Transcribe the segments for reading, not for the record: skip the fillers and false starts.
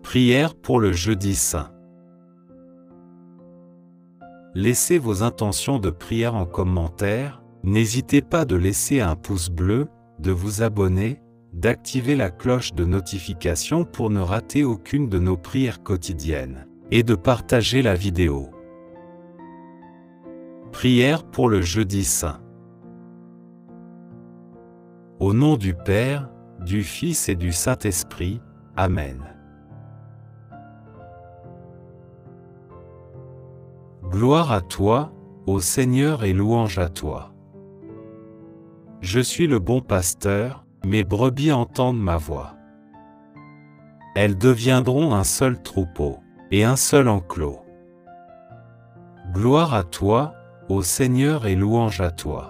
Prière pour le jeudi saint. Laissez vos intentions de prière en commentaire, n'hésitez pas de laisser un pouce bleu, de vous abonner, d'activer la cloche de notification pour ne rater aucune de nos prières quotidiennes, et de partager la vidéo. Prière pour le jeudi saint. Au nom du Père, du Fils et du Saint-Esprit, Amen. Gloire à toi, ô Seigneur, et louange à toi. Je suis le bon pasteur, mes brebis entendent ma voix. Elles deviendront un seul troupeau, et un seul enclos. Gloire à toi, ô Seigneur, et louange à toi.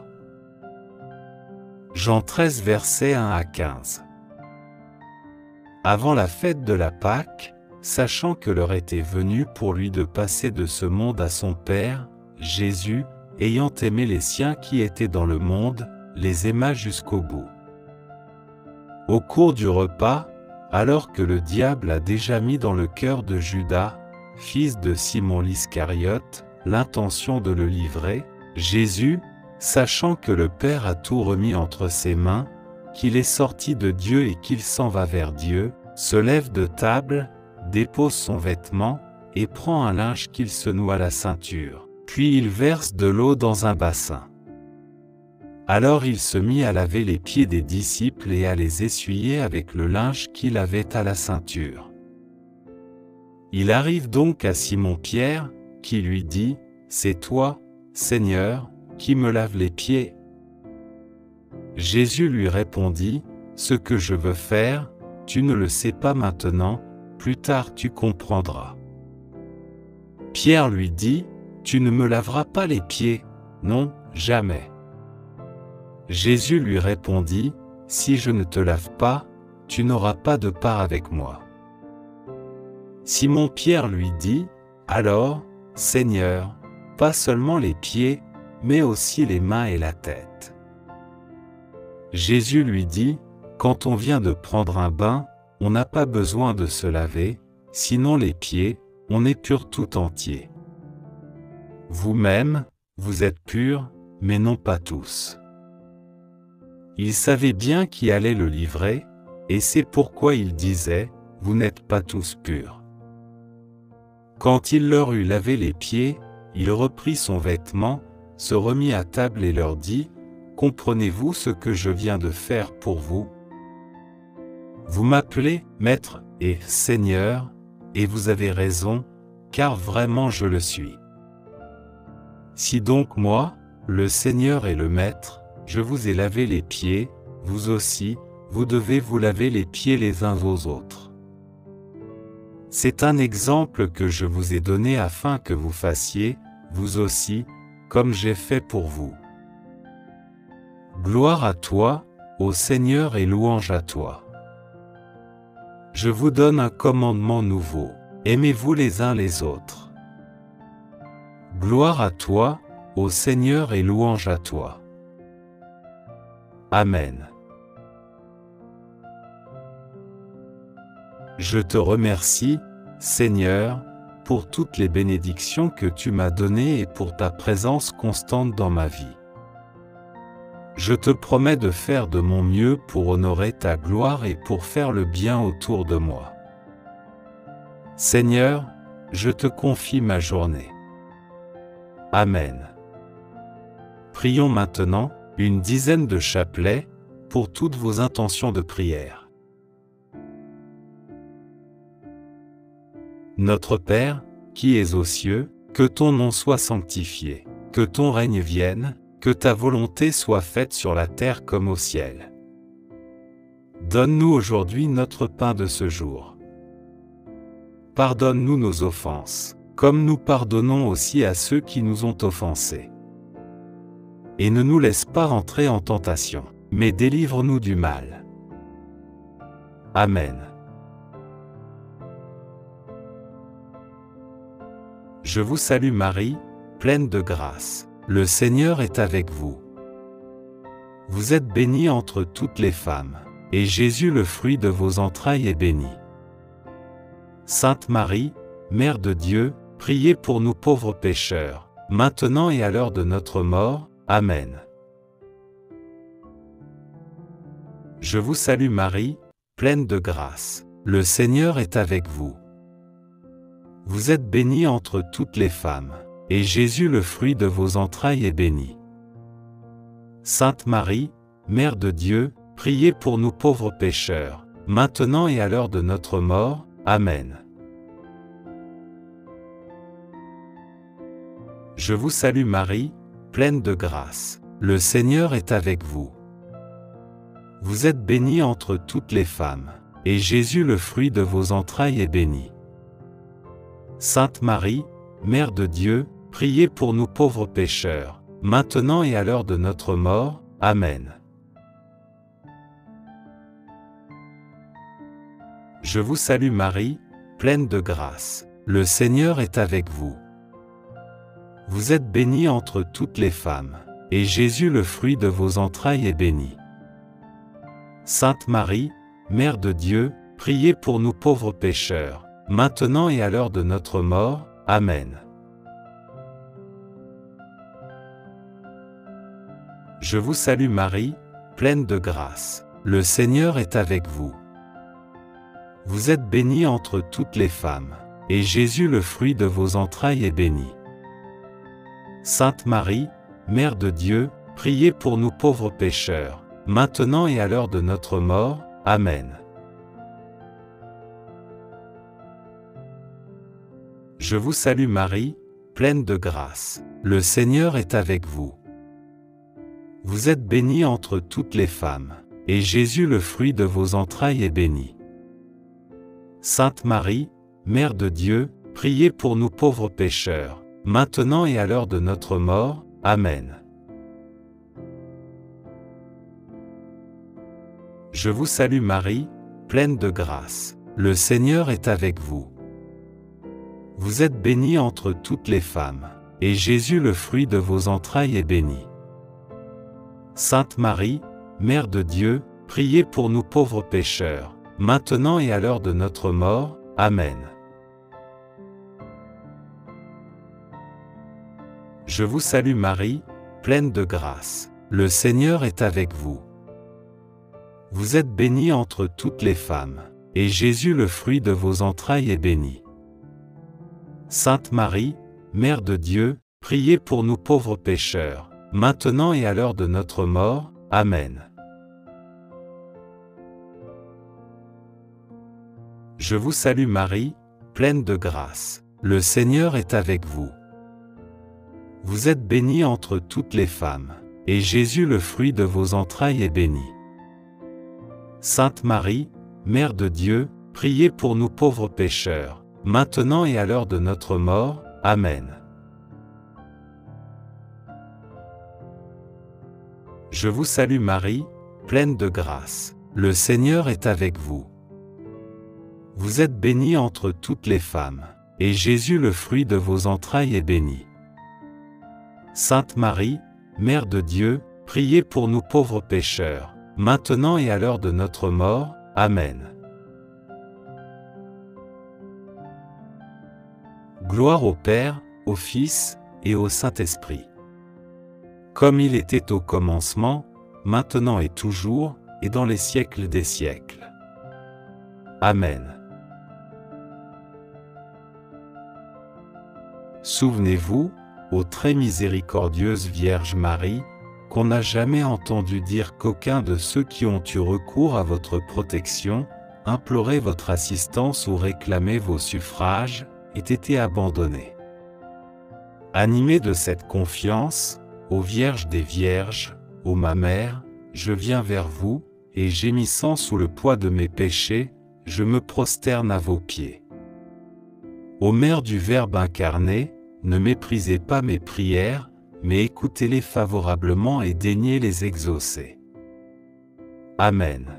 Jean 13 versets 1 à 15. Avant la fête de la Pâque, sachant que l'heure était venue pour lui de passer de ce monde à son Père, Jésus, ayant aimé les siens qui étaient dans le monde, les aima jusqu'au bout. Au cours du repas, alors que le diable a déjà mis dans le cœur de Judas, fils de Simon l'Iscariote, l'intention de le livrer, Jésus, sachant que le Père a tout remis entre ses mains, qu'il est sorti de Dieu et qu'il s'en va vers Dieu, se lève de table, dépose son vêtement, et prend un linge qu'il se noue à la ceinture. Puis il verse de l'eau dans un bassin. Alors il se mit à laver les pieds des disciples et à les essuyer avec le linge qu'il avait à la ceinture. Il arrive donc à Simon-Pierre, qui lui dit : « C'est toi, Seigneur, qui me lave les pieds ?» Jésus lui répondit : « Ce que je veux faire, tu ne le sais pas maintenant, plus tard tu comprendras. » Pierre lui dit : « Tu ne me laveras pas les pieds, non, jamais. » Jésus lui répondit : « Si je ne te lave pas, tu n'auras pas de part avec moi. » Simon-Pierre lui dit : « Alors, Seigneur, pas seulement les pieds, mais aussi les mains et la tête. » Jésus lui dit : « Quand on vient de prendre un bain, on n'a pas besoin de se laver, sinon les pieds, on est pur tout entier. Vous-même, vous êtes purs, mais non pas tous. » Il savait bien qui allait le livrer, et c'est pourquoi il disait : « Vous n'êtes pas tous purs. » Quand il leur eut lavé les pieds, il reprit son vêtement, se remit à table et leur dit : « Comprenez-vous ce que je viens de faire pour vous ? Vous m'appelez Maître et Seigneur, et vous avez raison, car vraiment je le suis. Si donc moi, le Seigneur et le Maître, je vous ai lavé les pieds, vous aussi, vous devez vous laver les pieds les uns aux autres. C'est un exemple que je vous ai donné afin que vous fassiez, vous aussi, comme j'ai fait pour vous. Gloire à toi, ô Seigneur, et louange à toi. Je vous donne un commandement nouveau, aimez-vous les uns les autres. Gloire à toi, ô Seigneur, et louange à toi. Amen. Je te remercie, Seigneur, pour toutes les bénédictions que tu m'as données et pour ta présence constante dans ma vie. Je te promets de faire de mon mieux pour honorer ta gloire et pour faire le bien autour de moi. Seigneur, je te confie ma journée. Amen. Prions maintenant une dizaine de chapelets pour toutes vos intentions de prière. Notre Père, qui es aux cieux, que ton nom soit sanctifié, que ton règne vienne, que ta volonté soit faite sur la terre comme au ciel. Donne-nous aujourd'hui notre pain de ce jour. Pardonne-nous nos offenses, comme nous pardonnons aussi à ceux qui nous ont offensés. Et ne nous laisse pas entrer en tentation, mais délivre-nous du mal. Amen. Je vous salue Marie, pleine de grâce. Le Seigneur est avec vous. Vous êtes bénie entre toutes les femmes, et Jésus, le fruit de vos entrailles, est béni. Sainte Marie, Mère de Dieu, priez pour nous pauvres pécheurs, maintenant et à l'heure de notre mort. Amen. Je vous salue Marie, pleine de grâce. Le Seigneur est avec vous. Vous êtes bénie entre toutes les femmes, et Jésus, le fruit de vos entrailles, est béni. Sainte Marie, Mère de Dieu, priez pour nous pauvres pécheurs, maintenant et à l'heure de notre mort. Amen. Je vous salue Marie, pleine de grâce. Le Seigneur est avec vous. Vous êtes bénie entre toutes les femmes, et Jésus, le fruit de vos entrailles, est béni. Sainte Marie, Mère de Dieu, priez pour nous pauvres pécheurs, maintenant et à l'heure de notre mort. Amen. Je vous salue Marie, pleine de grâce. Le Seigneur est avec vous. Vous êtes bénie entre toutes les femmes, et Jésus, le fruit de vos entrailles, est béni. Sainte Marie, Mère de Dieu, priez pour nous pauvres pécheurs, maintenant et à l'heure de notre mort. Amen. Je vous salue Marie, pleine de grâce. Le Seigneur est avec vous. Vous êtes bénie entre toutes les femmes, et Jésus, le fruit de vos entrailles, est béni. Sainte Marie, Mère de Dieu, priez pour nous pauvres pécheurs, maintenant et à l'heure de notre mort. Amen. Je vous salue Marie, pleine de grâce. Le Seigneur est avec vous. Vous êtes bénie entre toutes les femmes, et Jésus, le fruit de vos entrailles, est béni. Sainte Marie, Mère de Dieu, priez pour nous pauvres pécheurs, maintenant et à l'heure de notre mort. Amen. Je vous salue Marie, pleine de grâce. Le Seigneur est avec vous. Vous êtes bénie entre toutes les femmes, et Jésus, le fruit de vos entrailles, est béni. Sainte Marie, Mère de Dieu, priez pour nous pauvres pécheurs, maintenant et à l'heure de notre mort. Amen. Je vous salue Marie, pleine de grâce. Le Seigneur est avec vous. Vous êtes bénie entre toutes les femmes, et Jésus, le fruit de vos entrailles, est béni. Sainte Marie, Mère de Dieu, priez pour nous pauvres pécheurs, maintenant et à l'heure de notre mort. Amen. Je vous salue Marie, pleine de grâce. Le Seigneur est avec vous. Vous êtes bénie entre toutes les femmes, et Jésus, le fruit de vos entrailles, est béni. Sainte Marie, Mère de Dieu, priez pour nous pauvres pécheurs, maintenant et à l'heure de notre mort. Amen. Je vous salue Marie, pleine de grâce. Le Seigneur est avec vous. Vous êtes bénie entre toutes les femmes, et Jésus, le fruit de vos entrailles, est béni. Sainte Marie, Mère de Dieu, priez pour nous pauvres pécheurs, maintenant et à l'heure de notre mort. Amen. Gloire au Père, au Fils, et au Saint-Esprit. Comme il était au commencement, maintenant et toujours, et dans les siècles des siècles. Amen. Souvenez-vous, ô très miséricordieuse Vierge Marie, qu'on n'a jamais entendu dire qu'aucun de ceux qui ont eu recours à votre protection, imploré votre assistance ou réclamé vos suffrages, ait été abandonné. Animé de cette confiance, ô Vierge des Vierges, ô ma Mère, je viens vers vous, et gémissant sous le poids de mes péchés, je me prosterne à vos pieds. Ô Mère du Verbe incarné, ne méprisez pas mes prières, mais écoutez-les favorablement et daignez les exaucer. Amen.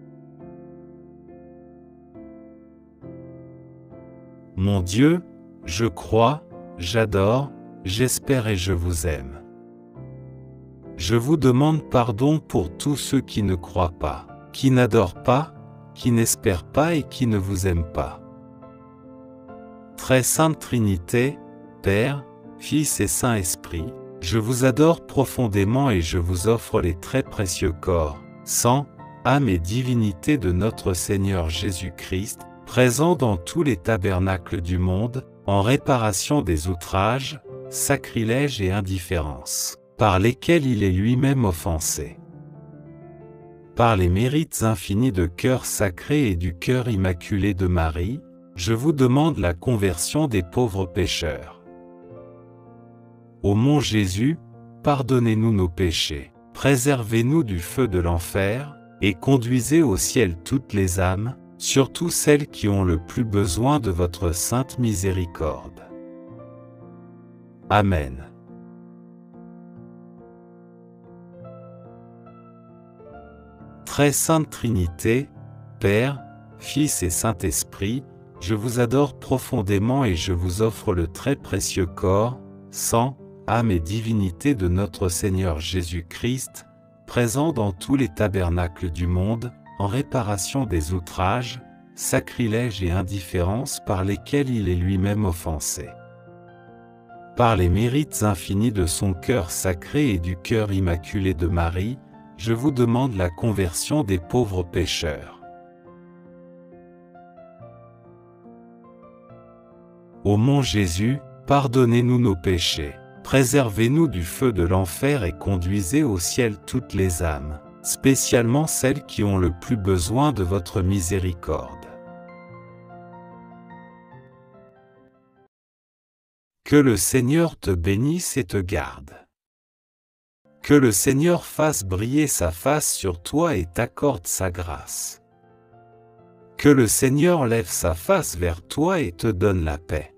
Mon Dieu, je crois, j'adore, j'espère et je vous aime. Je vous demande pardon pour tous ceux qui ne croient pas, qui n'adorent pas, qui n'espèrent pas et qui ne vous aiment pas. Très sainte Trinité, Père, Fils et Saint-Esprit, je vous adore profondément et je vous offre les très précieux corps, sang, âme et divinité de notre Seigneur Jésus-Christ, présent dans tous les tabernacles du monde, en réparation des outrages, sacrilèges et indifférences, par lesquels il est lui-même offensé. Par les mérites infinis de cœur sacré et du cœur immaculé de Marie, je vous demande la conversion des pauvres pécheurs. Ô mon Jésus, pardonnez-nous nos péchés, préservez-nous du feu de l'enfer, et conduisez au ciel toutes les âmes, surtout celles qui ont le plus besoin de votre sainte miséricorde. Amen. Très sainte Trinité, Père, Fils et Saint-Esprit, je vous adore profondément et je vous offre le très précieux corps, sang, âme et divinité de notre Seigneur Jésus-Christ, présent dans tous les tabernacles du monde, en réparation des outrages, sacrilèges et indifférences par lesquels il est lui-même offensé. Par les mérites infinis de son cœur sacré et du cœur immaculé de Marie, je vous demande la conversion des pauvres pécheurs. Ô mon Jésus, pardonnez-nous nos péchés, préservez-nous du feu de l'enfer et conduisez au ciel toutes les âmes, spécialement celles qui ont le plus besoin de votre miséricorde. Que le Seigneur te bénisse et te garde. Que le Seigneur fasse briller sa face sur toi et t'accorde sa grâce. Que le Seigneur lève sa face vers toi et te donne la paix.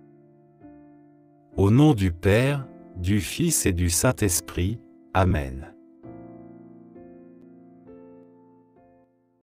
Au nom du Père, du Fils et du Saint-Esprit, Amen.